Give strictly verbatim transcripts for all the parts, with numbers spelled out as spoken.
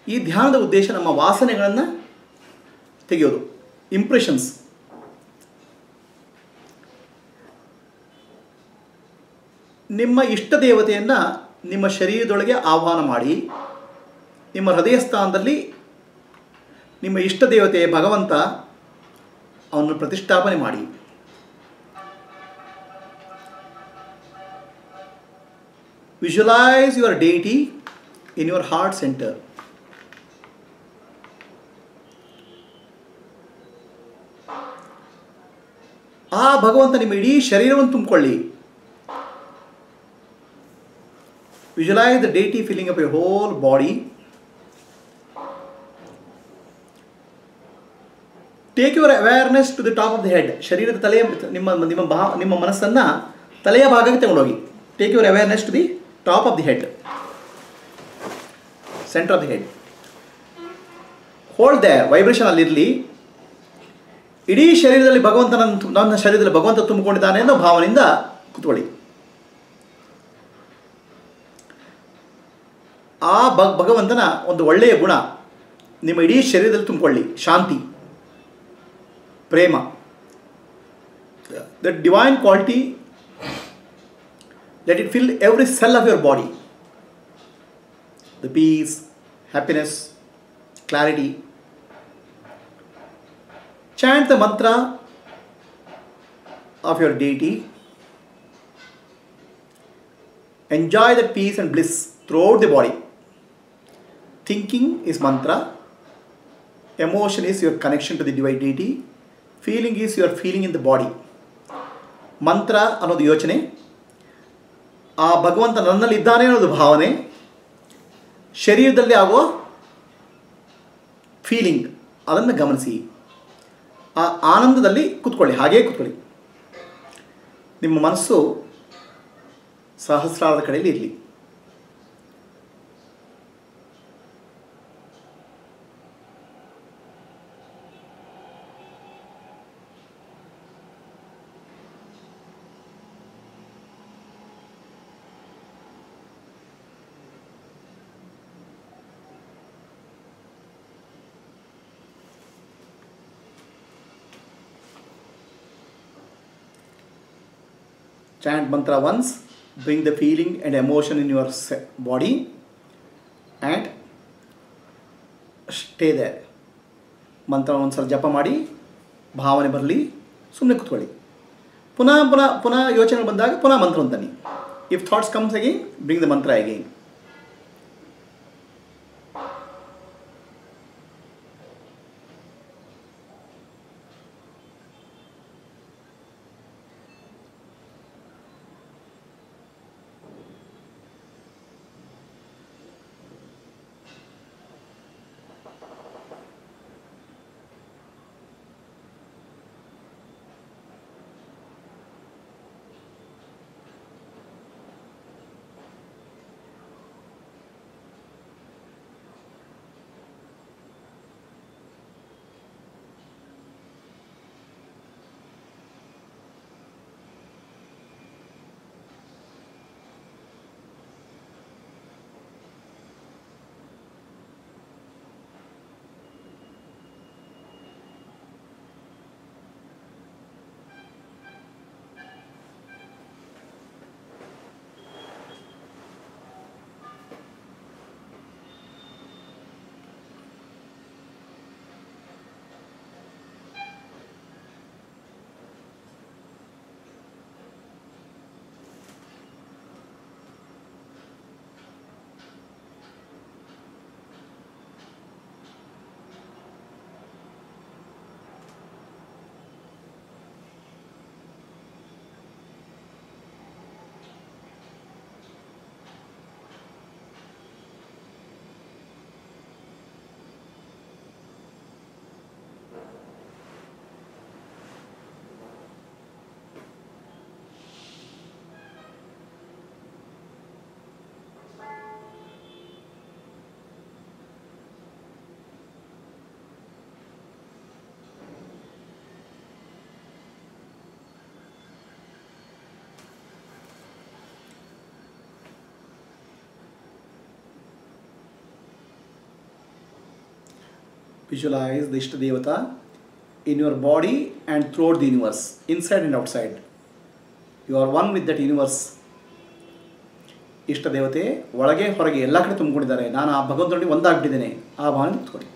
ಈ ಧ್ಯಾನದ ಉದ್ದೇಶ ನಮ್ಮ ವಾಸನೆಗಳನ್ನು ತೆಗೆಯೋದು, ಇಂಪ್ರೆಷನ್ಸ್. ನಿಮ್ಮ ಇಷ್ಟ ದೇವತೆಯನ್ನು ನಿಮ್ಮ ಶರೀರದೊಳಗೆ ಆಹ್ವಾನ ಮಾಡಿ, ನಿಮ್ಮ ಹೃದಯ ಸ್ಥಾನದಲ್ಲಿ ನಿಮ್ಮ ಇಷ್ಟ ದೇವತೆ ಭಗವಂತ ಅವನನ್ನು ಪ್ರತಿಷ್ಠಾಪನೆ ಮಾಡಿ. Visualize your deity in your heart centre. ಆ ಭಗವಂತ ನಿಮ್ಮ ಇಡೀ ಶರೀರವನ್ನು ತುಂಬಿಕೊಳ್ಳಿ. Visualize the deity feeling of your whole body. Take your awareness to the top of the head. ಶರೀರದ ತಲೆಯ ನಿಮ್ಮ ನಿಮ್ಮ ಭಾ ನಿಮ್ಮ ಮನಸ್ಸನ್ನು ತಲೆಯ ಭಾಗಕ್ಕೆ ತಗೊಂಡೋಗಿ. Take your awareness to the top of the head, centre of the head. Hold there, vibration ಅಲ್ಲಿರಲಿ. ಇಡೀ ಶರೀರದಲ್ಲಿ ಭಗವಂತನ ನನ್ನ ಶರೀರದಲ್ಲಿ ಭಗವಂತ ತುಂಬಿಕೊಂಡಿದ್ದಾನೆ ಅನ್ನೋ ಭಾವನೆಯಿಂದ ಕೂತ್ಕೊಳ್ಳಿ. ಆ ಭಗವಂತನ ಒಂದು ಒಳ್ಳೆಯ ಗುಣ ನಿಮ್ಮ ಇಡೀ ಶರೀರದಲ್ಲಿ ತುಂಬಿಕೊಳ್ಳಿ. ಶಾಂತಿ, ಪ್ರೇಮ, the divine quality, let it fill every cell of your body. The peace, happiness, clarity. Chant the mantra of your deity. Enjoy the peace and bliss throughout the body. Thinking is mantra. Emotion is your connection to the divine deity. Feeling is your feeling in the body. ಮಂತ್ರ ಅನ್ನೋದು ಯೋಚನೆ, ಆ ಭಗವಂತ ನನ್ನಲ್ಲಿ ಇದ್ದಾನೆ ಅನ್ನೋದು ಭಾವನೆ, ಶರೀರದಲ್ಲಿ ಆಗೋ ಫೀಲಿಂಗ್ ಅದನ್ನು ಗಮನಿಸಿ. ಆ ಆನಂದದಲ್ಲಿ ಕೂತ್ಕೊಳ್ಳಿ, ಹಾಗೇ ಕೂತ್ಕೊಳ್ಳಿ. ನಿಮ್ಮ ಮನಸ್ಸು ಸಹಸ್ರಾರದ ಕಡೆಯಲ್ಲಿ ಇರಲಿ. Chant mantra once, bring the feeling and emotion in your body and stay there. ಮಂತ್ರ ಒಂದು ಸಲ ಜಪ ಮಾಡಿ, ಭಾವನೆ ಬರಲಿ, ಸುಮ್ಮನೆ ಕೂತ್ಕೊಳ್ಳಿ. ಪುನಃ ಪುನಃ ಪುನಃ ಯೋಚನೆ ಬಂದಾಗ ಪುನಃ ಮಂತ್ರ ಅಂತನ್ನಿ. If thoughts comes again, bring the mantra again. Visualize the Ishta devata in your body and throughout the universe, inside and outside. You are one with that universe. ಇಷ್ಟ ದೇವತೆ ಒಳಗೆ ಹೊರಗೆ ಎಲ್ಲ ಕಡೆ ತುಂಬಿಕೊಂಡಿದ್ದಾರೆ. ನಾನು ಆ ಭಗವಂತನಲ್ಲಿ ಒಂದಾಗ್ಬಿಟ್ಟಿದ್ದೇನೆ. ಆ ಭಾವನೆ ಇಟ್ಕೊಳ್ಳಿ.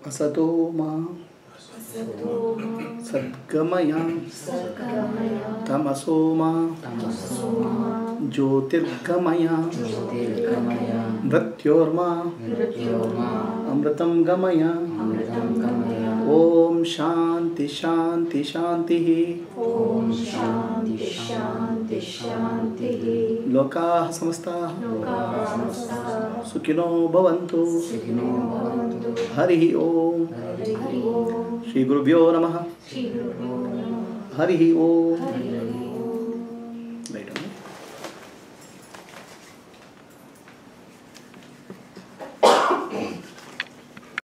असतो मा सद्गमय तमसो मा ज्योतिर्गमय मृत्योर्मा अमृतं गमय ओम शांति शांति शांति ओम शांति शांति शांति लोकाः समस्ताः लोकाः समस्ताः सुखिनो भवन्तु सुखिनो भवन्तु हरिः ओम हरिः ओम श्री गुरुभ्यो नमः श्री गुरुभ्यो नमः हरिः ओम हरिः ओम।